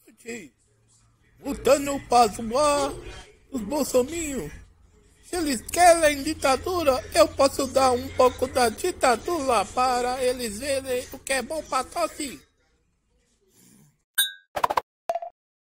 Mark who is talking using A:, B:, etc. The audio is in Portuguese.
A: Gente, voltando para zoar os bolsominhos. Se eles querem ditadura, eu posso dar um pouco da ditadura para eles verem o que é bom para todos.